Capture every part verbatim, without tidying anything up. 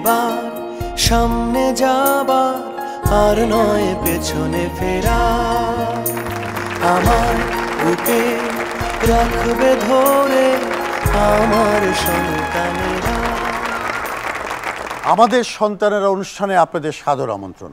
এবার সামনে যাবার আর নয় পেছনে ফেরা আমার বুকে রাখবে ধরে আমার সন্তানেরা। আমাদের সন্তানেরা অনুষ্ঠানে আপনাদের সাদর আমন্ত্রণ।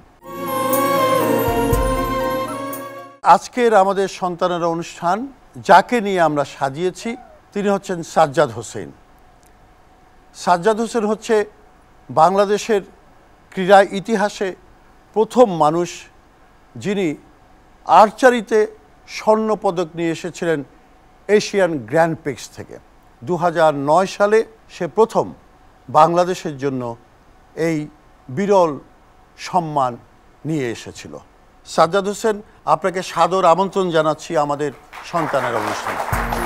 আজকের আমাদের সন্তানেরা অনুষ্ঠান যাকে নিয়ে আমরা সাজিয়েছি তিনি হচ্ছেন সাজ্জাদ হোসেন। সাজ্জাদ হোসেন হচ্ছে বাংলাদেশের ক্রীড়া ইতিহাসে প্রথম মানুষ যিনি আর্চারিতে স্বর্ণপদক নিয়ে এসেছিলেন এশিয়ান গ্র্যান্ড প্রিক্স থেকে। দু হাজার নয় সালে সে প্রথম বাংলাদেশের জন্য এই বিরল সম্মান নিয়ে এসেছিল। সাজ্জাদ হোসেন, আপনাকে সাদর আমন্ত্রণ জানাচ্ছি আমাদের সন্তানের অনুষ্ঠানে।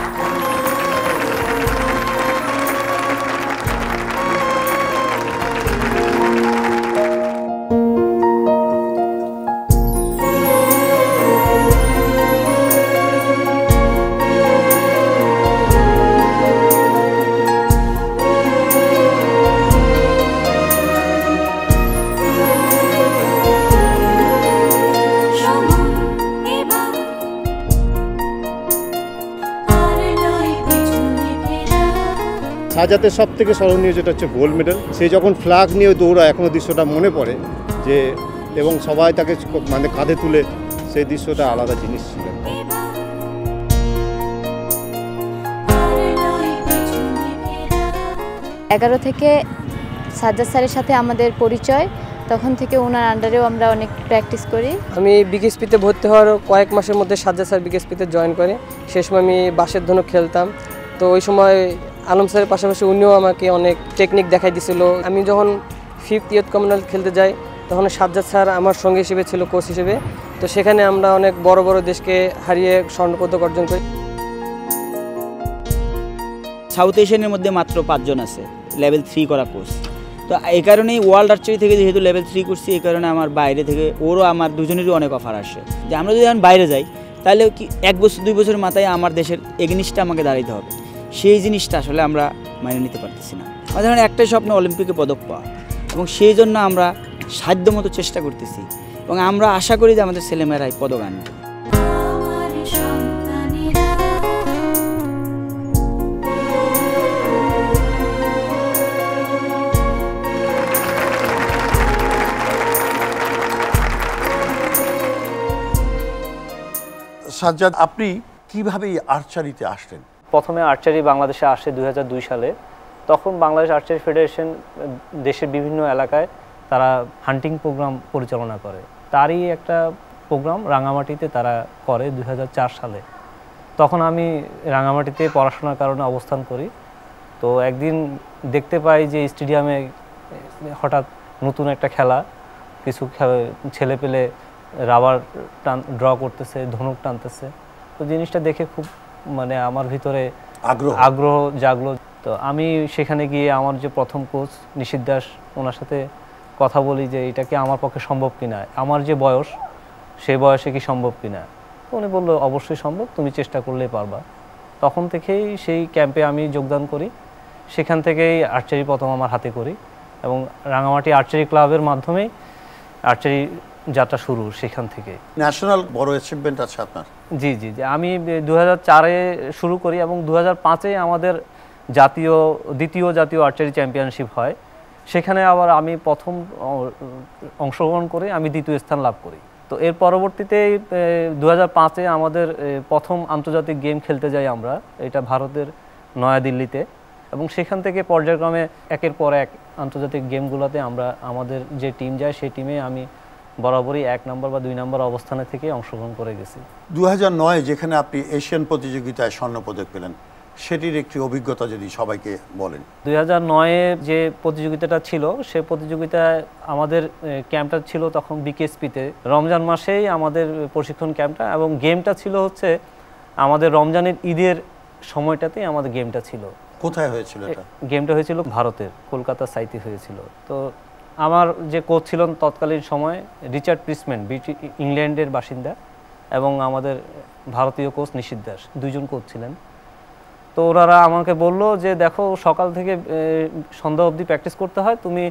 সাজ্জাদের সব থেকে স্মরণীয় যেটা হচ্ছে গোল্ড মেডেল। সে যখন ফ্ল্যাগ নিয়ে দৌড়ায় এখনও দৃশ্যটা মনে পড়ে যে, এবং সবাই তাকে মানে কাঁধে তুলে, সেই দৃশ্যটা আলাদা জিনিস ছিল। এগারো থেকে সাজ্জাদ স্যারের সাথে আমাদের পরিচয়, তখন থেকে ওনার আন্ডারেও আমরা অনেক প্র্যাকটিস করি। আমি বিকেএসপিতে ভর্তি হওয়ার কয়েক মাসের মধ্যে সাজ্জাদ স্যার বিকেএসপিতে জয়েন করে। সে সময় আমি বাঁশের ধনুক খেলতাম, তো ওই সময় আলম স্যারের পাশাপাশি উনিও আমাকে অনেক টেকনিক দেখাই দিয়েছিল। আমি যখন ফিফথ ইয়ুথ কমনওয়েলথ খেলতে যাই তখন সাজ্জাদ স্যার আমার সঙ্গে হিসেবে ছিল, কোচ হিসেবে। তো সেখানে আমরা অনেক বড় বড় দেশকে হারিয়ে স্বর্ণপদক অর্জন করি। সাউথ এশিয়ানের মধ্যে মাত্র পাঁচজন আছে লেভেল থ্রি করা কোর্স। তো এই কারণেই ওয়ার্ল্ড আর্চারি থেকে যেহেতু লেভেল থ্রি করছি, এই কারণে আমার বাইরে থেকে ওরও আমার দুজনেরই অনেক অফার আসে যে আমরা যদি এখন বাইরে যাই তাহলে কি এক বছর দুই বছরের মাথায় আমার দেশের এগেনিস্টে আমাকে দাঁড়াইতে হবে। সেই জিনিসটা আসলে আমরা মেনে নিতে পারতেছি না। আমাদের মানে একটাই স্বপ্ন অলিম্পিকে পদক পাওয়া, এবং সেই জন্য আমরা সাধ্যমতো চেষ্টা করতেছি, এবং আমরা আশা করি যে আমাদের ছেলেমেয়েরাই পদক আনবে। সাজ্জাদ, আপনি কিভাবে এই আর্চারিতে আসলেন? প্রথমে আর্চারি বাংলাদেশে আসে দুই হাজার দুই সালে। তখন বাংলাদেশ আর্চারি ফেডারেশন দেশের বিভিন্ন এলাকায় তারা হান্টিং প্রোগ্রাম পরিচালনা করে। তারই একটা প্রোগ্রাম রাঙামাটিতে তারা করে দুই হাজার চার সালে। তখন আমি রাঙামাটিতে পড়াশোনার কারণে অবস্থান করি। তো একদিন দেখতে পাই যে স্টেডিয়ামে হঠাৎ নতুন একটা খেলা, কিছু ছেলে পেলে রাবার টান ড্র করতেছে, ধনুক টানতেছে। তো জিনিসটা দেখে খুব মানে আমার ভিতরে আগ্রহ আগ্রহ জাগলো। তো আমি সেখানে গিয়ে আমার যে প্রথম কোচ নিশিত দাস, ওনার সাথে কথা বলি যে এটা কি আমার পক্ষে সম্ভব কিনা, আমার যে বয়স সেই বয়সে কি সম্ভব কিনা। তো উনি বললো অবশ্যই সম্ভব, তুমি চেষ্টা করলেই পারবা। তখন থেকেই সেই ক্যাম্পে আমি যোগদান করি। সেখান থেকেই আর্চারি প্রথম আমার হাতে করি, এবং রাঙামাটি আর্চারি ক্লাবের মাধ্যমেই আর্চারি যাত্রা শুরু সেখান থেকে। ন্যাশনাল বড় অ্যাচিভমেন্ট আছে আপনার? জি জি জি আমি দু হাজার চারে শুরু করি, এবং দু হাজার পাঁচে আমাদের জাতীয় দ্বিতীয় জাতীয় আর্চারি চ্যাম্পিয়নশিপ হয়। সেখানে আবার আমি প্রথম অংশগ্রহণ করে আমি দ্বিতীয় স্থান লাভ করি। তো এর পরবর্তীতে দু হাজার পাঁচে আমাদের প্রথম আন্তর্জাতিক গেম খেলতে যাই আমরা, এটা ভারতের নয়াদিল্লিতে, এবং সেখান থেকে পর্যায়ক্রমে একের পর এক আন্তর্জাতিক গেমগুলোতে আমরা আমাদের যে টিম যায় সেই টিমে আমি বরাবরই এক নম্বর বা দুই নম্বর অবস্থানে থেকে অংশগ্রহণ করে গেছি। দু হাজার নয় যেখানে আপনি এশিয়ান প্রতিযোগিতায় স্বর্ণপদক পেলেন, সেটির একটি অভিজ্ঞতা যদি সবাইকে বলেন। দুই হাজার নয়ে যে প্রতিযোগিতাটা ছিল, সে প্রতিযোগিতায় আমাদের ক্যাম্পটা ছিল তখন বিকেএসপিতে, রমজান মাসেই আমাদের প্রশিক্ষণ ক্যাম্পটা, এবং গেমটা ছিল হচ্ছে আমাদের রমজানের ঈদের সময়টাতেই আমাদের গেমটা ছিল। কোথায় হয়েছিল এটা? গেমটা হয়েছিল ভারতের কলকাতা সাইতে হয়েছিল। তো আমার যে কোচ ছিলেন তৎকালীন সময় রিচার্ড প্রিসম্যান, ইংল্যান্ডের বাসিন্দা, এবং আমাদের ভারতীয় কোচ নিশিত দাস, দুইজন কোচ ছিলেন। তো ওনারা আমাকে বলল যে দেখো সকাল থেকে সন্ধ্যা অবধি প্র্যাকটিস করতে হয়, তুমি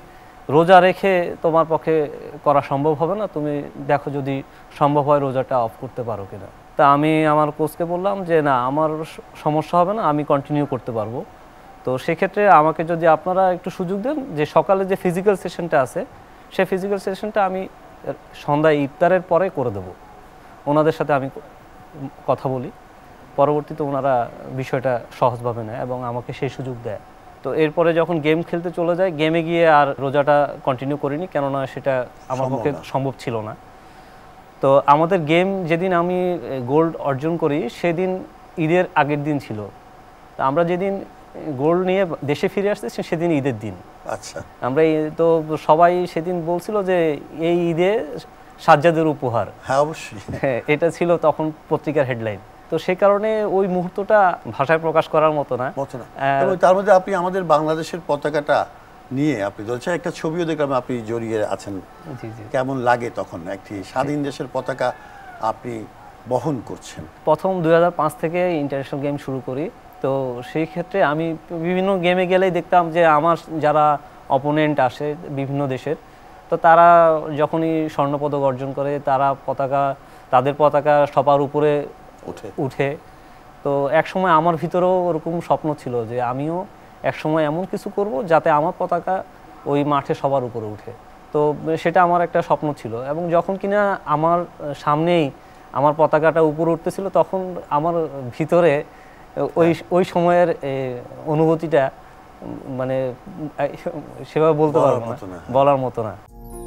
রোজা রেখে তোমার পক্ষে করা সম্ভব হবে না, তুমি দেখো যদি সম্ভব হয় রোজাটা অফ করতে পারো কিনা। তা আমি আমার কোচকে বললাম যে না, আমার সমস্যা হবে না, আমি কন্টিনিউ করতে পারবো। তো সেক্ষেত্রে আমাকে যদি আপনারা একটু সুযোগ দেন যে সকালে যে ফিজিক্যাল সেশনটা আছে সেই ফিজিক্যাল সেশনটা আমি সন্ধ্যায় ইফতারের পরে করে দেব। ওনাদের সাথে আমি কথা বলি, পরবর্তীতে ওনারা বিষয়টা সহজভাবে নেয় এবং আমাকে সেই সুযোগ দেয়। তো এরপরে যখন গেম খেলতে চলে যায়, গেমে গিয়ে আর রোজাটা কন্টিনিউ করিনি, কেননা সেটা আমার পক্ষে সম্ভব ছিল না। তো আমাদের গেম যেদিন আমি গোল্ড অর্জন করি সেদিন ঈদের আগের দিন ছিল। তো আমরা যেদিন গোল্ড নিয়ে দেশে ফিরে আসছি সেদিন ঈদের দিন। আচ্ছা, আমরা তো সবাই সেদিন বলছিল যে এই ঈদে সাজ্জাদের উপহার। হ্যাঁ অবশ্যই, হ্যাঁ এটা ছিল তখন পত্রিকার হেডলাইন। তো সেই কারণে ওই মুহূর্তটা ভাষায় প্রকাশ করার মতো না। এবং তার মধ্যে আপনি আমাদের বাংলাদেশের পতাকাটা নিয়ে আপনি ধরছেন, একটা ছবিও দেখলাম আপনি জড়িয়ে আছেন। জি জি। কেমন লাগে তখন একটি স্বাধীন দেশের পতাকা আপনি বহন করছেন? প্রথম দুই হাজার পাঁচ থেকে ইন্টারন্যাশনাল গেম শুরু করি। তো সেই ক্ষেত্রে আমি বিভিন্ন গেমে গেলেই দেখতাম যে আমার যারা অপোনেন্ট আসে বিভিন্ন দেশের, তো তারা যখনই স্বর্ণপদক অর্জন করে তারা পতাকা তাদের পতাকা সবার উপরে উঠে উঠে তো এক সময় আমার ভিতরেও ওরকম স্বপ্ন ছিল যে আমিও এক সময় এমন কিছু করব যাতে আমার পতাকা ওই মাঠে সবার উপরে উঠে। তো সেটা আমার একটা স্বপ্ন ছিল এবং যখন কিনা আমার সামনেই আমার পতাকাটা উপরে উঠতেছিল তখন আমার ভিতরে ওই ওই সময়ের অনুভূতিটা মানে সেভাবে বলতে পারবো না, বলার মতো না।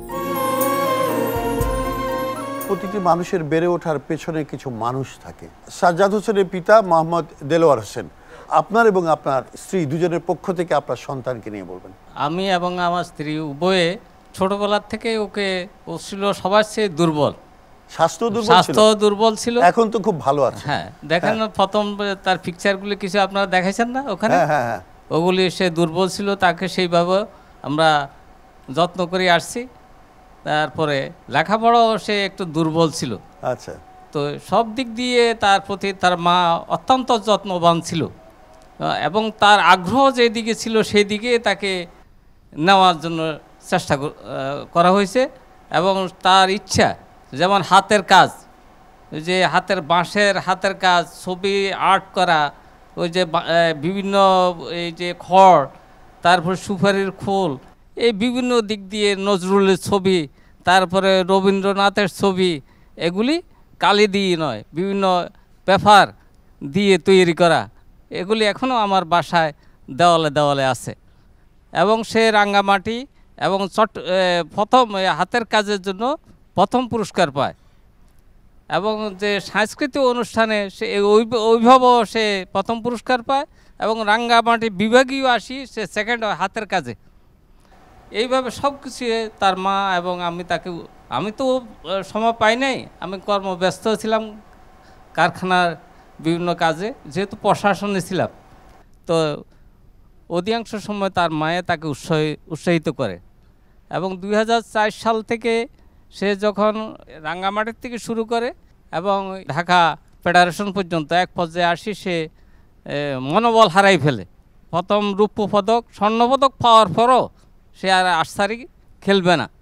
প্রতিটি মানুষের বেড়ে ওঠার পেছনে কিছু মানুষ থাকে। সাজ্জাদ হোসেনের পিতা মোহাম্মদ দেলোয়ার হোসেন, আপনার এবং আপনার স্ত্রী দুজনের পক্ষ থেকে আপনার সন্তানকে নিয়ে বলবেন। আমি এবং আমার স্ত্রী উভয়ে ছোটবেলার থেকে ওকে ও ছিল সবার চেয়ে দুর্বল, স্বাস্থ্য দুর্বল, স্বাস্থ্য দুর্বল ছিল। এখন তো খুব ভালো আছে। হ্যাঁ দেখেন প্রথম তার পিকচারগুলি কিছু আপনারা দেখাইছেন না ওখানে, হ্যাঁ হ্যাঁ, ওগুলি সে দুর্বল ছিল, তাকে সেইভাবে আমরা যত্ন করে আসছি। তারপরে লেখাপড়াও সে একটু দুর্বল ছিল। আচ্ছা, তো সব দিক দিয়ে তার প্রতি তার মা অত্যন্ত যত্নবান ছিল এবং তার আগ্রহ যেদিকে ছিল সেই দিকে তাকে নেওয়ার জন্য চেষ্টা করা হয়েছে। এবং তার ইচ্ছা যেমন হাতের কাজ, ওই যে হাতের বাঁশের হাতের কাজ, ছবি আর্ট করা, ওই যে বিভিন্ন এই যে খড়, তারপর সুপারির খোল, এই বিভিন্ন দিক দিয়ে নজরুলের ছবি, তারপরে রবীন্দ্রনাথের ছবি, এগুলি কালি দিয়ে নয় বিভিন্ন পেপার দিয়ে তৈরি করা, এগুলি এখনও আমার বাসায় দেওয়ালে দেওয়ালে আছে। এবং সে রাঙ্গামাটি এবং চট প্রথম হাতের কাজের জন্য প্রথম পুরস্কার পায় এবং যে সাংস্কৃতিক অনুষ্ঠানে সে ওইভাবেও সে প্রথম পুরস্কার পায় এবং রাঙ্গামাটি বিভাগীয় আসি সে সেকেন্ড হয় হাতের কাজে। এইভাবে সব কিছু তার মা এবং আমি তাকে, আমি তো সময় পাই নাই, আমি কর্মব্যস্ত ছিলাম কারখানার বিভিন্ন কাজে, যেহেতু প্রশাসনে ছিলাম, তো অধিকাংশ সময় তার মায়ে তাকে উৎসাহ উৎসাহিত করে। এবং দুই হাজার চার সাল থেকে সে যখন রাঙ্গামাটির থেকে শুরু করে এবং ঢাকা ফেডারেশন পর্যন্ত এক পর্যায়ে আসি সে মনোবল হারাই ফেলে। প্রথম রৌপ্য পদক স্বর্ণপদক পাওয়ার পরও সে আর আটসারি খেলবে না,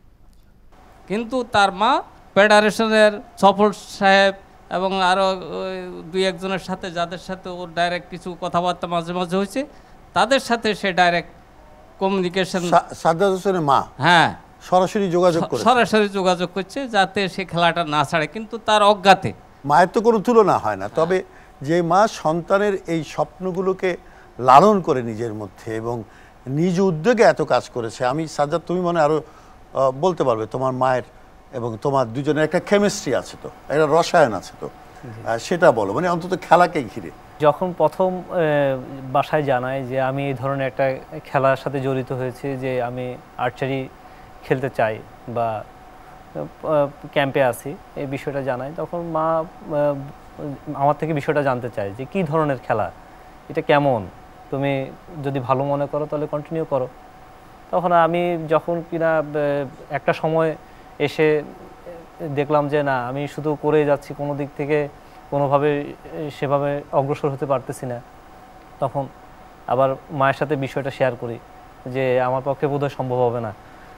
কিন্তু তার মা ফেডারেশনের সফল সাহেব এবং আরও দুই একজনের সাথে যাদের সাথে ওর ডাইরেক্ট কিছু কথাবার্তা মাঝে মাঝে হয়েছে তাদের সাথে সে ডাইরেক্ট কমিউনিকেশন, সাজ্জাদ হোসেনের মা হ্যাঁ সরাসরি যোগাযোগ করে সরাসরি যোগাযোগ করছে যাতে সে খেলাটা না ছাড়ে, কিন্তু তার অজ্ঞাতে। মায়ের তো কোনো তুলনা হয় না, তবে যে মা সন্তানের এই স্বপ্নগুলোকে লালন করে নিজের মধ্যে এবং নিজ উদ্যোগে এত কাজ করেছে। আমি সাজ্জাদ, তুমি মনে আরো বলতে পারবে তোমার মায়ের এবং তোমার দুজনের একটা কেমিস্ট্রি আছে, তো একটা রসায়ন আছে, তো সেটা বলো, মানে অন্তত খেলাকে ঘিরে। যখন প্রথম বাসায় জানাই যে আমি এই ধরনের একটা খেলার সাথে জড়িত হয়েছি, যে আমি আর্চারি খেলতে চাই বা ক্যাম্পে আছি, এই বিষয়টা জানাই, তখন মা আমার থেকে বিষয়টা জানতে চায় যে কি ধরনের খেলা, এটা কেমন, তুমি যদি ভালো মনে করো তাহলে কন্টিনিউ করো। তখন আমি যখন কিনা একটা সময় এসে দেখলাম যে না, আমি শুধু করে যাচ্ছি, কোনো দিক থেকে কোনোভাবে সেভাবে অগ্রসর হতে পারতেছি না, তখন আবার মায়ের সাথে বিষয়টা শেয়ার করি যে আমার পক্ষে বোধহয় সম্ভব হবে না।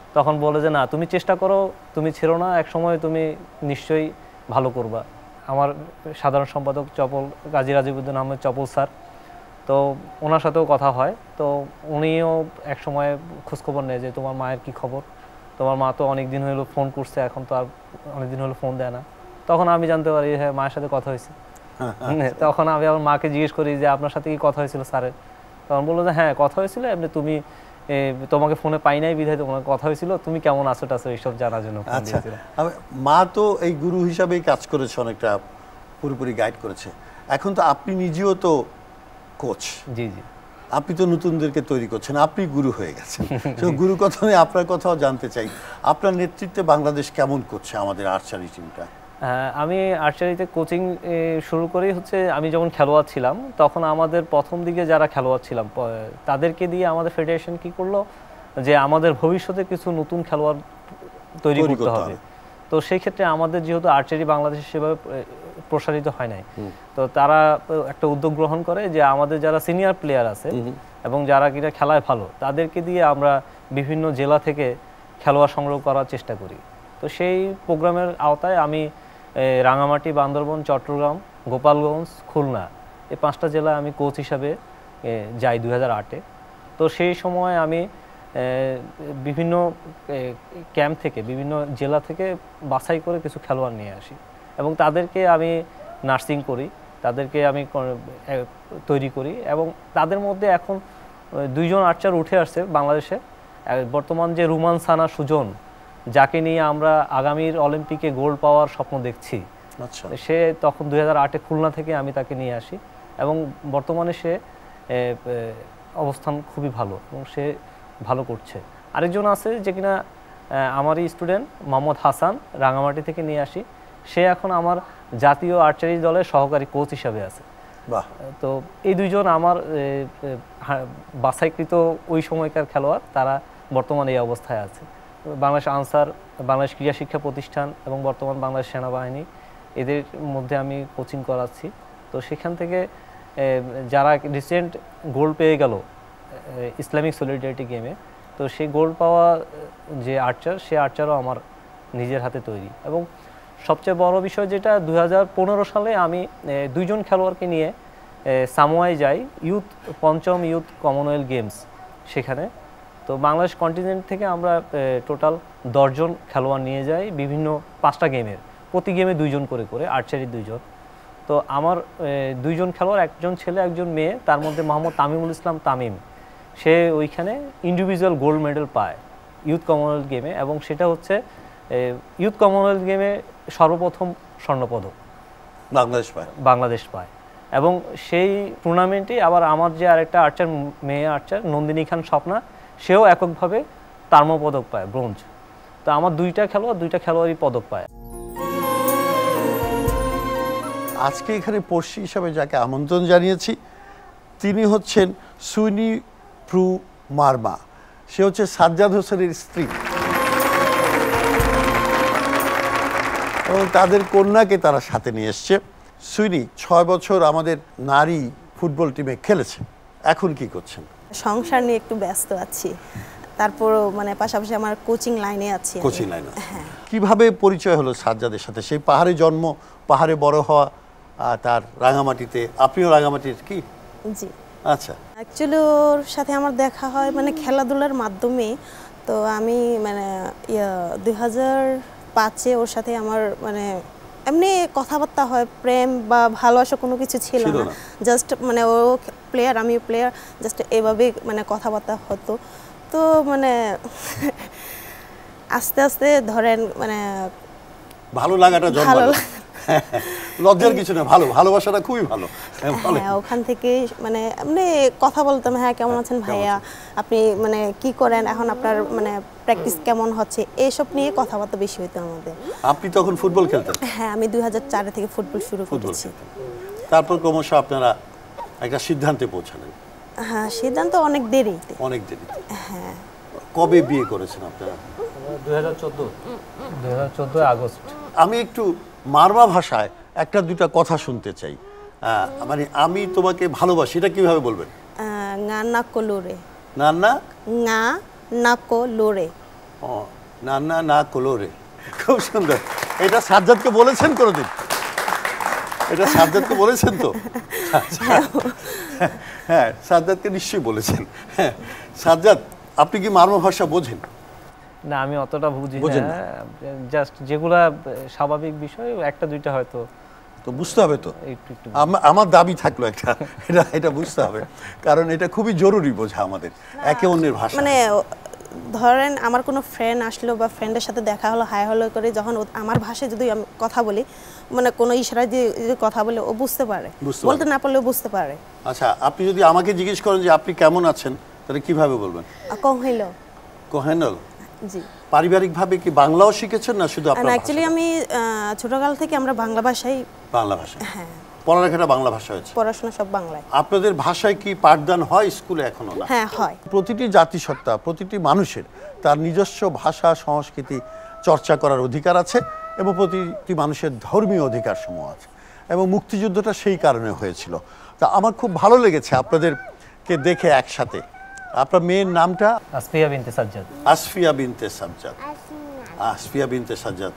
তখন বলে যে না তুমি চেষ্টা করো, তুমি ছেড়ো না, এক সময় তুমি নিশ্চয়ই ভালো করবা। আমার সাধারণ সম্পাদক চপল গাজী রাজিবউদ্দিন আহমেদ চপল স্যার, তো ওনার সাথেও কথা হয়। তো উনিও এক সময় খোঁজখবর নেয় যে তোমার মায়ের কি খবর, তোমার মা তো অনেক দিন হলো ফোন করছে, এখন তো আর অনেক দিন হলো ফোন দেয় না। তখন আমি জানতে পারি হ্যাঁ মায়ের সাথে কথা হয়েছে। তখন আমি আমার মাকে জিজ্ঞেস করি যে আপনার সাথে কি কথা হয়েছিল স্যারের? তখন বললো যে হ্যাঁ কথা হয়েছিল, এমনি তুমি তোমাকে ফোনে পাই নাই বিধায় তোমার কথা হয়েছিল, তুমি কেমন আছো টাছো এইসব জানার জন্য। আচ্ছা, মা তো এই গুরু হিসাবেই কাজ করেছে, অনেকটা পুরোপুরি গাইড করেছে। এখন তো আপনি নিজেও তো কোচ, জি জি, আপনি তো নতুনদেরকে তৈরি করছেন, আপনি গুরু হয়ে গেছেন। তো গুরু কথা নিয়ে আপনার কথাও জানতে চাই, আপনার নেতৃত্বে বাংলাদেশ কেমন করছে আমাদের আর্চারি টিমটা? আমি আর্চারিতে কোচিং শুরু করি হচ্ছে আমি যখন খেলোয়াড় ছিলাম, তখন আমাদের প্রথম দিকে যারা খেলোয়াড় ছিলাম তাদেরকে দিয়ে আমাদের ফেডারেশন কি করলো যে আমাদের ভবিষ্যতে কিছু নতুন খেলোয়াড় তৈরি করতে হবে। তো সেই ক্ষেত্রে আমাদের যেহেতু আর্চারি বাংলাদেশে সেভাবে প্রসারিত হয় নাই, তো তারা একটা উদ্যোগ গ্রহণ করে যে আমাদের যারা সিনিয়র প্লেয়ার আছে এবং যারা কিনা খেলায় ভালো তাদেরকে দিয়ে আমরা বিভিন্ন জেলা থেকে খেলোয়াড় সংগ্রহ করার চেষ্টা করি। তো সেই প্রোগ্রামের আওতায় আমি রাঙামাটি, বান্দরবান, চট্টগ্রাম, গোপালগঞ্জ, খুলনা এই পাঁচটা জেলায় আমি কোচ হিসাবে যাই দুই হাজার আটে। তো সেই সময় আমি বিভিন্ন ক্যাম্প থেকে বিভিন্ন জেলা থেকে বাছাই করে কিছু খেলোয়াড় নিয়ে আসি এবং তাদেরকে আমি নার্সিং করি, তাদেরকে আমি তৈরি করি এবং তাদের মধ্যে এখন দুইজন আর্চার উঠে আসছে বাংলাদেশে। বর্তমান যে রুমান সানা সুজন, যাকে নিয়ে আমরা আগামীর অলিম্পিকে গোল্ড পাওয়ার স্বপ্ন দেখছি, সে তখন দুই হাজার আটে খুলনা থেকে আমি তাকে নিয়ে আসি এবং বর্তমানে সে অবস্থান খুবই ভালো এবং সে ভালো করছে। আরেকজন আছে যে কিনা আমারই স্টুডেন্ট মোহাম্মদ হাসান, রাঙামাটি থেকে নিয়ে আসি, সে এখন আমার জাতীয় আর্চারি দলের সহকারী কোচ হিসাবে আছে। তো এই দুইজন আমার বাছাইকৃত ওই সময়কার খেলোয়াড়, তারা বর্তমানে এই অবস্থায় আছে। বাংলাদেশ আনসার, বাংলাদেশ ক্রীড়া শিক্ষা প্রতিষ্ঠান এবং বর্তমান বাংলাদেশ সেনাবাহিনী, এদের মধ্যে আমি কোচিং করাচ্ছি। তো সেখান থেকে যারা রিসেন্ট গোল্ড পেয়ে গেল ইসলামিক সলিডারিটি গেমে, তো সেই গোল্ড পাওয়া যে আর্চার, সে আর্চারও আমার নিজের হাতে তৈরি। এবং সবচেয়ে বড় বিষয় যেটা, দুই হাজার পনেরো সালে আমি দুইজন খেলোয়াড়কে নিয়ে সামোয়ায় যাই, ইউথ পঞ্চম ইউথ কমনওয়েলথ গেমস সেখানে। তো বাংলাদেশ কন্টিনেন্ট থেকে আমরা টোটাল দশজন খেলোয়াড় নিয়ে যাই বিভিন্ন পাঁচটা গেমের, প্রতি গেমে দুইজন করে করে আর্চারি দুইজন। তো আমার দুইজন খেলোয়াড়, একজন ছেলে একজন মেয়ে, তার মধ্যে মোহাম্মদ তামিমুল ইসলাম তামিম, সে ওইখানে ইন্ডিভিজুয়াল গোল্ড মেডেল পায় ইউথ কমনওয়েলথ গেমে এবং সেটা হচ্ছে ইউথ কমনওয়েলথ গেমে সর্বপ্রথম স্বর্ণপদক বাংলাদেশ পায় বাংলাদেশ পায় এবং সেই টুর্নামেন্টে আবার আমার যে আরেকটা আর্চার, মেয়ে আর্চার নন্দিনী খান স্বপ্না, সেও এককভাবে তাম্রপদক পায়, ব্রোঞ্জ। তো আমার দুইটা খেলোয়াড় দুইটা খেলোয়াড়ই পদক পায়। আজকে এখানে পড়শি হিসাবে যাকে আমন্ত্রণ জানিয়েছি, তিনি হচ্ছেন সুইনি প্রু মার্মা, সে হচ্ছে সাজ্জাদ হোসেনের স্ত্রী এবং তাদের কন্যাকে তারা সাথে নিয়ে এসছে। সুইনি ছয় বছর আমাদের নারী ফুটবল টিমে খেলেছে, এখন কি করছেন? সংসার নিয়ে একটু ব্যস্ত আছি, তারপরও মানে পাশাপাশি আমার কোচিং লাইনে আছি। কোচিং লাইনে কিভাবে পরিচয় হলো সাজ্জাদের সাথে? সেই পাহাড়ে জন্ম, পাহাড়ে বড় হওয়া, তার রাঙামাটিতে, আপনিও রাঙামাটির কি? জি আচ্ছা। অ্যাকচুয়ালি ওর সাথে আমার দেখা হয় মানে খেলাধুলার মাধ্যমে। তো আমি মানে দুই হাজার পাঁচে ওর সাথে আমার মানে এমনি কথাবার্তা হয়, প্রেম বা ভালোবাসা কোনো কিছু ছিল না, জাস্ট মানে ও প্লেয়ার আমিও প্লেয়ার, জাস্ট এভাবে মানে কথাবার্তা হতো। তো মানে আস্তে আস্তে ধরেন মানে ভালো লাগাটা জন্মালো, লজ্জার কিছু না, ভালো ভালোবাসাটা খুবই ভালো। হ্যাঁ, ওখান থেকে মানে এমনি কথা বলতাম, হ্যাঁ কেমন আছেন ভাইয়া, আপনি মানে কি করেন, এখন আপনার মানে প্র্যাকটিস কেমন হচ্ছে, এইসব নিয়ে কথাবার্তা বেশি হইতো আমাদের। আপনি তখন ফুটবল খেলতেন? হ্যাঁ, আমি দুই হাজার চারে থেকে ফুটবল শুরু করেছি। তারপর ক্রমশ আপনারা একটা সিদ্ধান্তে পৌঁছালেন? হ্যাঁ, সিদ্ধান্ত অনেক দেরিতে। অনেক দেরিতে? হ্যাঁ। কবে বিয়ে করেছেন আপনারা? দুই হাজার চোদ্দো দুই হাজার চোদ্দো আগস্ট। আমি একটু মারমা ভাষায় একটা দুটা কথা শুনতে চাই, মানে আমি তোমাকে ভালোবাসি, এটা কিভাবে বলবেন? ngana kolore ngana nga nako lore ও না না না কোলোরে, খুব সুন্দর। এটা সাজ্জাদকে বলেছেন কোনোদিন? এটা সাজ্জাদকে বলেছেন তো? হ্যাঁ, সাজ্জাদকে নিশ্চয়ই বলেছেন। হ্যাঁ, সাজ্জাদ আপনি কি মার্ম ভাষা বোঝেন? না, আমি অতটা বুঝি না, জাস্ট যেগুলা স্বাভাবিক বিষয় একটা দুইটা হয়তো। তো বুঝতে হবে তো, আমার দাবি থাকলো একটা, এটা এটা বুঝতে হবে, কারণ এটা খুবই জরুরি বোঝা আমাদের একে অন্যের ভাষা। মানে ধরেন আমার কোনো ফ্রেন্ড আসলো বা ফ্রেন্ডের সাথে দেখা হলো, হাই হলো করে যখন আমার ভাষায় যদি আমি কথা বলি, মানে কোনো ইশারায় যদি কথা বলে ও বুঝতে পারে, বলতে না পারলেও বুঝতে পারে। আচ্ছা, আপনি যদি আমাকে জিজ্ঞেস করেন যে আপনি কেমন আছেন, তাহলে কিভাবে বলবেন? কম হইলো কোহেনল। জি। পারিবারিকভাবে কি বাংলাও শিখেছেন না শুধু আপনার? অ্যাকচুয়ালি আমি ছোটকাল থেকে আমরা বাংলা ভাষাই, বাংলা ভাষা। হ্যাঁ, পড়ালেখাটা বাংলা ভাষা হয়েছে? পড়াশোনা সব বাংলায়। আপনাদের ভাষায় কি পাঠদান হয় স্কুলে এখনো? না। হ্যাঁ, হয়। প্রতিটি জাতিসত্তা, প্রতিটি মানুষের তার নিজস্ব ভাষা সংস্কৃতি চর্চা করার অধিকার আছে এবং প্রতিটি মানুষের ধর্মীয় অধিকার সমূহ আছে, এবং মুক্তিযুদ্ধটা সেই কারণে হয়েছিল। তা আমার খুব ভালো লেগেছে আপনাদেরকে দেখে একসাথে। আপনার মেয়ের নামটা? আসফিয়া বিনতে সাজ্জাদ। আসফিয়া বিনতে সাজ্জাদ। আসফিয়া বিনতে সাজ্জাদ।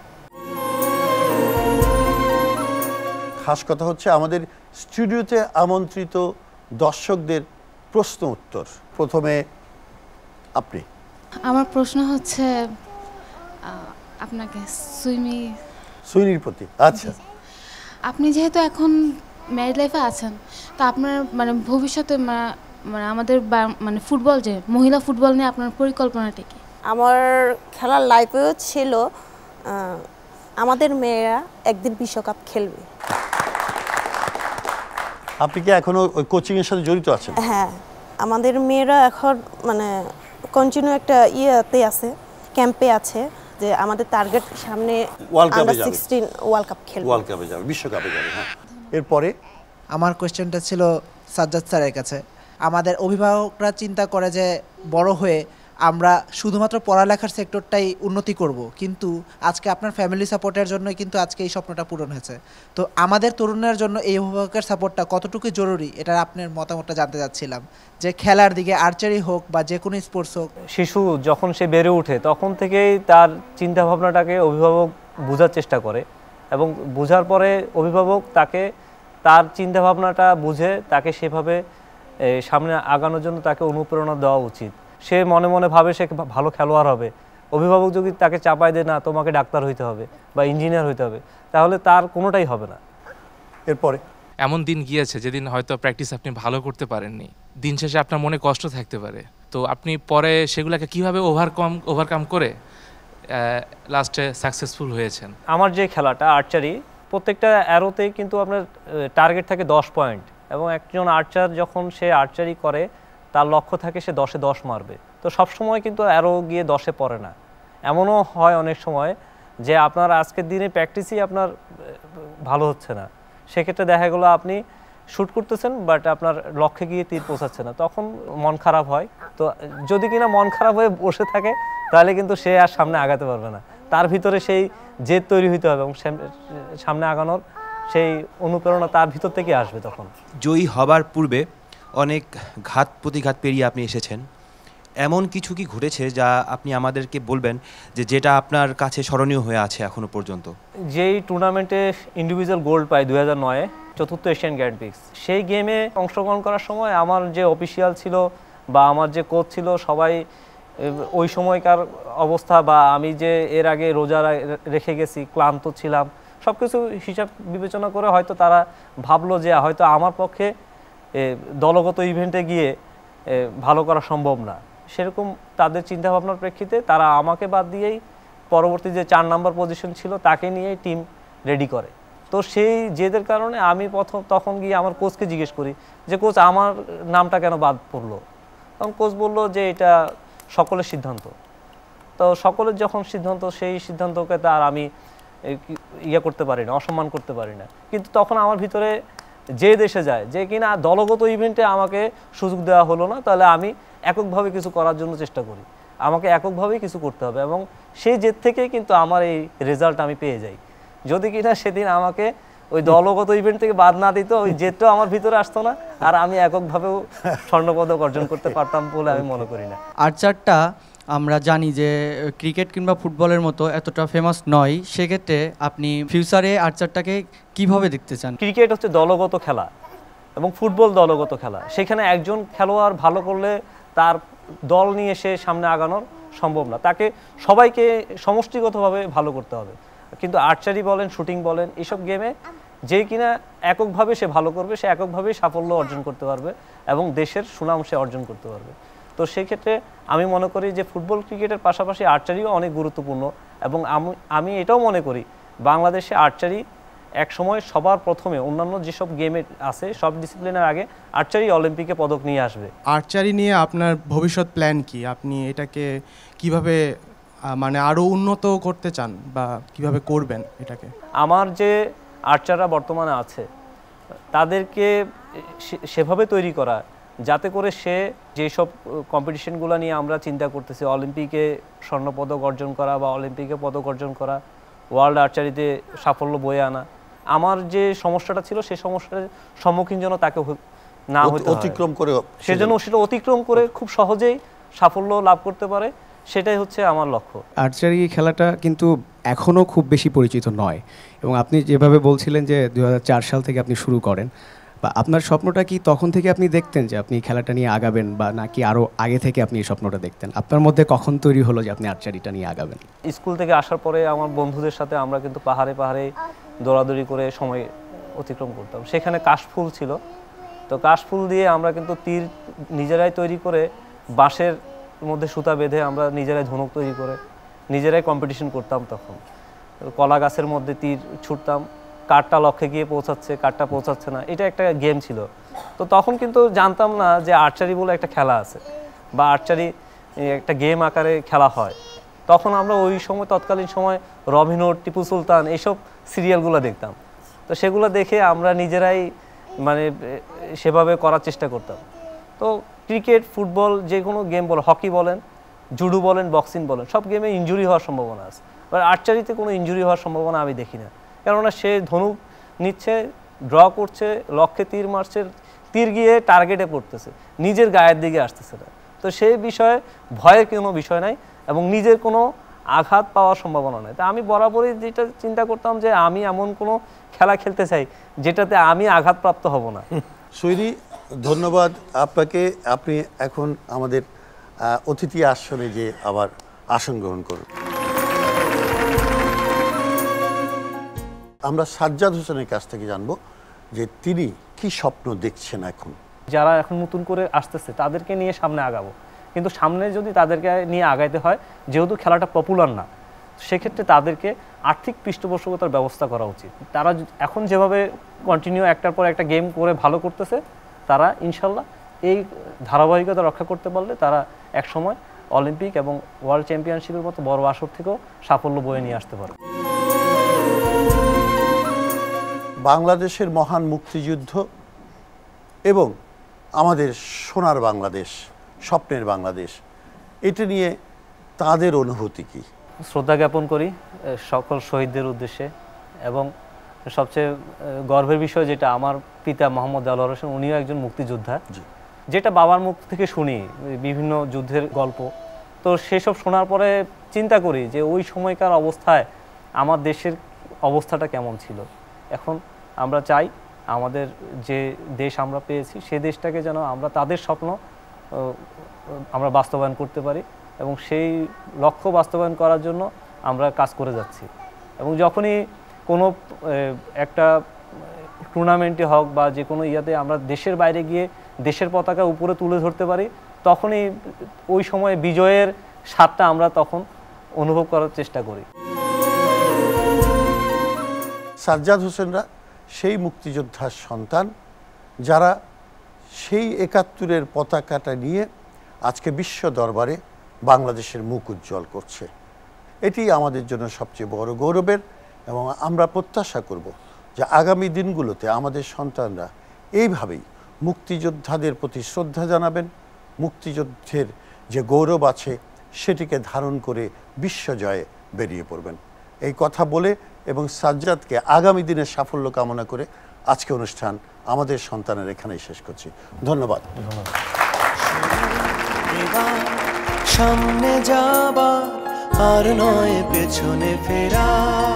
খাস কথা হচ্ছে আমাদের স্টুডিওতে আমন্ত্রিত দর্শকদের প্রশ্ন উত্তর। প্রথমে আপনি। আমার প্রশ্ন হচ্ছে আপনাকে সুইমি সুইনির প্রতি। আচ্ছা, আপনি যেহেতু এখন ম্যারিড লাইফে আছেন, তো আপনার মানে ভবিষ্যতে মানে আমাদের মানে ফুটবল, যে মহিলা ফুটবল নিয়ে আপনার পরিকল্পনাটা কি? আমার খেলার লাইফেও ছিল আমাদের মেয়েরা একদিন বিশ্বকাপ খেলবে। আপনি কি এখনো ওই কোচিং এর সাথে জড়িত আছেন? হ্যাঁ, আমাদের মেয়েরা এখন মানে কন্টিনিউ একটা ইয়েতে আছে, ক্যাম্পে আছে, যে আমাদের টার্গেট সামনে আন্ডার সিক্সটিন ওয়ার্ল্ড কাপ খেলবে, ওয়ার্ল্ড কাপে যাবে, বিশ্বকাপে যাবে। হ্যাঁ, এরপরে আমার কোশ্চেনটা ছিল সাজ্জাদ স্যারের কাছে। আমাদের অভিভাবকরা চিন্তা করে যে বড় হয়ে আমরা শুধুমাত্র পড়ালেখার সেক্টরটাই উন্নতি করব, কিন্তু আজকে আপনার ফ্যামিলি সাপোর্টের জন্যই কিন্তু আজকে এই স্বপ্নটা পূরণ হয়েছে। তো আমাদের তরুণের জন্য এই অভিভাবকের সাপোর্টটা কতটুকু জরুরি, এটা আপনার মতামতটা জানতে চাচ্ছিলাম, যে খেলার দিকে আর্চারি হোক বা যে কোনো স্পোর্টস হোক। শিশু যখন সে বেড়ে ওঠে তখন থেকেই তার চিন্তাভাবনাটাকে অভিভাবক বোঝার চেষ্টা করে, এবং বোঝার পরে অভিভাবক তাকে তার চিন্তাভাবনাটা বুঝে তাকে সেভাবে সামনে আগানোর জন্য তাকে অনুপ্রেরণা দেওয়া উচিত। সে মনে মনে ভাবে সে ভালো খেলোয়াড় হবে, অভিভাবক যদি তাকে চাপায় দেয় না তোমাকে ডাক্তার হইতে হবে বা ইঞ্জিনিয়ার হইতে হবে, তাহলে তার কোনোটাই হবে না। এরপরে এমন দিন গিয়েছে যেদিন হয়তো প্র্যাকটিস আপনি ভালো করতে পারেননি, দিন শেষে আপনার মনে কষ্ট থাকতে পারে, তো আপনি পরে সেগুলোকে কিভাবে ওভারকাম ওভারকাম করে লাস্টে সাকসেসফুল হয়েছেন? আমার যে খেলাটা আর্চারি, প্রত্যেকটা অ্যারোতেই কিন্তু আপনার টার্গেট থাকে দশ পয়েন্ট, এবং একজন আর্চার যখন সে আর্চারি করে তার লক্ষ্য থাকে সে দশে দশ মারবে। তো সবসময় কিন্তু অ্যারো গিয়ে দশে পড়ে না, এমনও হয় অনেক সময় যে আপনার আজকের দিনে প্র্যাকটিসই আপনার ভালো হচ্ছে না, সেক্ষেত্রে দেখা গেলো আপনি শ্যুট করতেছেন বাট আপনার লক্ষ্যে গিয়ে তীর পৌঁছাচ্ছে না, তখন মন খারাপ হয়। তো যদি কিনা মন খারাপ হয়ে বসে থাকে তাহলে কিন্তু সে আর সামনে আগাতে পারবে না, তার ভিতরে সেই জেদ তৈরি হইতে হবে এবং সামনে আগানোর সেই অনুপ্রেরণা তার ভিতর থেকে আসবে। তখন জয়ী হবার পূর্বে অনেক ঘাত প্রতিঘাত পেরিয়ে আপনি এসেছেন, এমন কিছু কি ঘটেছে যা আপনি আমাদেরকে বলবেন যে যেটা আপনার কাছে স্মরণীয় হয়ে আছে এখনো পর্যন্ত? যেই টুর্নামেন্টে ইন্ডিভিজুয়াল গোল্ড পাই দুই হাজার নয়ে চতুর্থ এশিয়ান গ্র্যান্ড প্রিক্স, সেই গেমে অংশগ্রহণ করার সময় আমার যে অফিসিয়াল ছিল বা আমার যে কোচ ছিল সবাই ওই সময়কার অবস্থা বা আমি যে এর আগে রোজা রেখে গেছি, ক্লান্ত ছিলাম, সব কিছু হিসাব বিবেচনা করে হয়তো তারা ভাবলো যে হয়তো আমার পক্ষে দলগত ইভেন্টে গিয়ে ভালো করা সম্ভব না, সেরকম তাদের চিন্তাভাবনার প্রেক্ষিতে তারা আমাকে বাদ দিয়েই পরবর্তী যে চার নম্বর পজিশন ছিল তাকে নিয়েই টিম রেডি করে। তো সেই জেদের কারণে আমি প্রথম তখন গিয়ে আমার কোচকে জিজ্ঞেস করি যে কোচ আমার নামটা কেন বাদ পড়লো, তখন কোচ বললো যে এটা সকলের সিদ্ধান্ত। তো সকলের যখন সিদ্ধান্ত, সেই সিদ্ধান্তকে তার আমি ইয়ে করতে পারি না, অসম্মান করতে পারি না। কিন্তু তখন আমার ভিতরে যে দেশে যায় যে কিনা দলগত ইভেন্টে আমাকে সুযোগ দেওয়া হলো না, তাহলে আমি এককভাবে কিছু করার জন্য চেষ্টা করি, আমাকে এককভাবেই কিছু করতে হবে, এবং সেই জেদ থেকেই কিন্তু আমার এই রেজাল্ট আমি পেয়ে যাই। যদি কিনা সেদিন আমাকে ওই দলগত ইভেন্ট থেকে বাদ না দিত, ওই জেদটাও আমার ভিতরে আসতো না, আর আমি এককভাবেও স্বর্ণপদক অর্জন করতে পারতাম বলে আমি মনে করি না। আর্চারটা আমরা জানি যে ক্রিকেট কিংবা ফুটবলের মতো এতটা ফেমাস নয়, সেক্ষেত্রে আপনি ফিউচারে আর্চারটাকে কিভাবে দেখতে চান? ক্রিকেট হচ্ছে দলগত খেলা এবং ফুটবল দলগত খেলা। সেখানে একজন খেলোয়াড় ভালো করলে তার দল নিয়ে সে সামনে আগানোর সম্ভব না, তাকে সবাইকে সমষ্টিগতভাবে ভালো করতে হবে। কিন্তু আর্চারি বলেন, শুটিং বলেন, এইসব গেমে যে কিনা এককভাবে সে ভালো করবে, সে এককভাবেই সাফল্য অর্জন করতে পারবে এবং দেশের সুনাম সে অর্জন করতে পারবে। তো সেই ক্ষেত্রে আমি মনে করি যে ফুটবল ক্রিকেটের পাশাপাশি আর্চারিও অনেক গুরুত্বপূর্ণ এবং আমি আমি এটাও মনে করি বাংলাদেশে আর্চারি এক সময় সবার প্রথমে অন্যান্য যেসব গেমে আছে সব ডিসিপ্লিনের আগে আর্চারি অলিম্পিকে পদক নিয়ে আসবে। আর্চারি নিয়ে আপনার ভবিষ্যৎ প্ল্যান কি? আপনি এটাকে কিভাবে মানে আরও উন্নত করতে চান বা কিভাবে করবেন এটাকে? আমার যে আর্চাররা বর্তমানে আছে তাদেরকে সেভাবে তৈরি করা যাতে করে সে যেসব কম্পিটিশনগুলো নিয়ে আমরা চিন্তা করতেছি, অলিম্পিকে স্বর্ণপদক অর্জন করা বা অলিম্পিকে পদক অর্জন করা, ওয়ার্ল্ড আর্চারিতে সাফল্য বয়ে আনা, আমার যে সমস্যাটা ছিল সেই সমস্যার সম্মুখীন যেন তাকে না হতে অতিক্রম করে, সেজন্য সেটা অতিক্রম করে খুব সহজেই সাফল্য লাভ করতে পারে, সেটাই হচ্ছে আমার লক্ষ্য। আর্চারি খেলাটা কিন্তু এখনও খুব বেশি পরিচিত নয় এবং আপনি যেভাবে বলছিলেন যে দু হাজার চার সাল থেকে আপনি শুরু করেন, বা আপনার স্বপ্নটা কি তখন থেকে আপনি দেখতেন যে আপনি খেলাটা নিয়ে আগাবেন, বা নাকি আরও আগে থেকে আপনি এই স্বপ্নটা দেখতেন? আপনার মধ্যে কখন তৈরি হলো যে আপনি আর্চারিটা নিয়ে আগাবেন? স্কুল থেকে আসার পরে আমার বন্ধুদের সাথে আমরা কিন্তু পাহাড়ে পাহাড়ে দৌড়াদৌড়ি করে সময় অতিক্রম করতাম। সেখানে কাশফুল ছিল, তো কাশফুল দিয়ে আমরা কিন্তু তীর নিজেরাই তৈরি করে বাঁশের মধ্যে সুতা বেঁধে আমরা নিজেরাই ধনুক তৈরি করে নিজেরাই কম্পিটিশন করতাম। তখন কলা গাছের মধ্যে তীর ছুটতাম, কারটা লক্ষ্যে গিয়ে পৌঁছাচ্ছে, কারটা পৌঁছাচ্ছে না, এটা একটা গেম ছিল। তো তখন কিন্তু জানতাম না যে আর্চারি বলে একটা খেলা আছে বা আর্চারি একটা গেম আকারে খেলা হয়। তখন আমরা ওই সময় তৎকালীন সময় রবিনহুড, টিপু সুলতান এইসব সিরিয়ালগুলো দেখতাম, তো সেগুলো দেখে আমরা নিজেরাই মানে সেভাবে করার চেষ্টা করতাম। তো ক্রিকেট, ফুটবল, যে কোনো গেম বলেন, হকি বলেন, জুডো বলেন, বক্সিং বলেন, সব গেমে ইনজুরি হওয়ার সম্ভাবনা আছে। এবার আর্চারিতে কোনো ইনজুরি হওয়ার সম্ভাবনা আমি দেখি না, কেননা সে ধনুক নিচ্ছে, ড্র করছে, লক্ষ্যে তীর মারছে, তীর গিয়ে টার্গেটে পড়তেছে, নিজের গায়ের দিকে আসতেছে না। তো সেই বিষয়ে ভয়ের কোনো বিষয় নাই এবং নিজের কোনো আঘাত পাওয়ার সম্ভাবনা নেই। তা আমি বরাবরই যেটা চিন্তা করতাম যে আমি এমন কোনো খেলা খেলতে চাই যেটাতে আমি আঘাতপ্রাপ্ত হব না। সৈরি, ধন্যবাদ আপনাকে। আপনি এখন আমাদের অতিথি আসনে যে আবার আসন গ্রহণ করুন। আমরা সাজ্জাদ হোসেনের কাছ থেকে জানবো যে তিনি কি স্বপ্ন দেখছেন এখন। যারা এখন নতুন করে আসতেছে তাদেরকে নিয়ে সামনে আগাবো, কিন্তু সামনে যদি তাদেরকে নিয়ে আগাইতে হয়, যেহেতু খেলাটা পপুলার না, সেক্ষেত্রে তাদেরকে আর্থিক পৃষ্ঠপোষকতার ব্যবস্থা করা উচিত। তারা এখন যেভাবে কন্টিনিউ একটার পর একটা গেম করে ভালো করতেছে, তারা ইনশাল্লাহ এই ধারাবাহিকতা রক্ষা করতে পারলে তারা একসময় অলিম্পিক এবং ওয়ার্ল্ড চ্যাম্পিয়নশিপের মতো বড় আসর থেকেও সাফল্য বয়ে নিয়ে আসতে পারবে। বাংলাদেশের মহান মুক্তিযুদ্ধ এবং আমাদের সোনার বাংলাদেশ, স্বপ্নের বাংলাদেশ, এটা নিয়ে তাদের অনুভূতি কি? শ্রদ্ধা জ্ঞাপন করি সকল শহীদদের উদ্দেশ্যে এবং সবচেয়ে গর্বের বিষয় যেটা, আমার পিতা মোহাম্মদ দেলোয়ার হোসেন উনিও একজন মুক্তিযোদ্ধা, যেটা বাবার মুখ থেকে শুনি বিভিন্ন যুদ্ধের গল্প। তো সেসব শোনার পরে চিন্তা করি যে ওই সময়কার অবস্থায় আমার দেশের অবস্থাটা কেমন ছিল। এখন আমরা চাই আমাদের যে দেশ আমরা পেয়েছি সে দেশটাকে যেন আমরা তাদের স্বপ্ন আমরা বাস্তবায়ন করতে পারি এবং সেই লক্ষ্য বাস্তবায়ন করার জন্য আমরা কাজ করে যাচ্ছি। এবং যখনই কোনো একটা টুর্নামেন্টে হোক বা যে কোনো ইয়াতে আমরা দেশের বাইরে গিয়ে দেশের পতাকা উপরে তুলে ধরতে পারি, তখনই ওই সময় বিজয়ের স্বাদটা আমরা তখন অনুভব করার চেষ্টা করি। সাজ্জাদ হোসেনরা সেই মুক্তিযোদ্ধার সন্তান যারা সেই একাত্তরের পতাকাটা নিয়ে আজকে বিশ্ব দরবারে বাংলাদেশের মুখ উজ্জ্বল করছে। এটি আমাদের জন্য সবচেয়ে বড় গৌরবের এবং আমরা প্রত্যাশা করব যে আগামী দিনগুলোতে আমাদের সন্তানরা এইভাবেই মুক্তিযোদ্ধাদের প্রতি শ্রদ্ধা জানাবেন, মুক্তিযুদ্ধের যে গৌরব আছে সেটিকে ধারণ করে বিশ্বজয়ে বেরিয়ে পড়বেন। এই কথা বলে এবং সাজ্জাদকে আগামী দিনের সাফল্য কামনা করে আজকে অনুষ্ঠান আমাদের সন্তানের এখানেই শেষ করছি। ধন্যবাদ। সামনে যাবার আর নয় পেছনে ফেরা।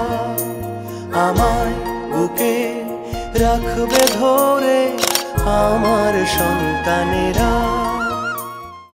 আমায় বুকে রাখবে ধরে আমার সন্তানেরা।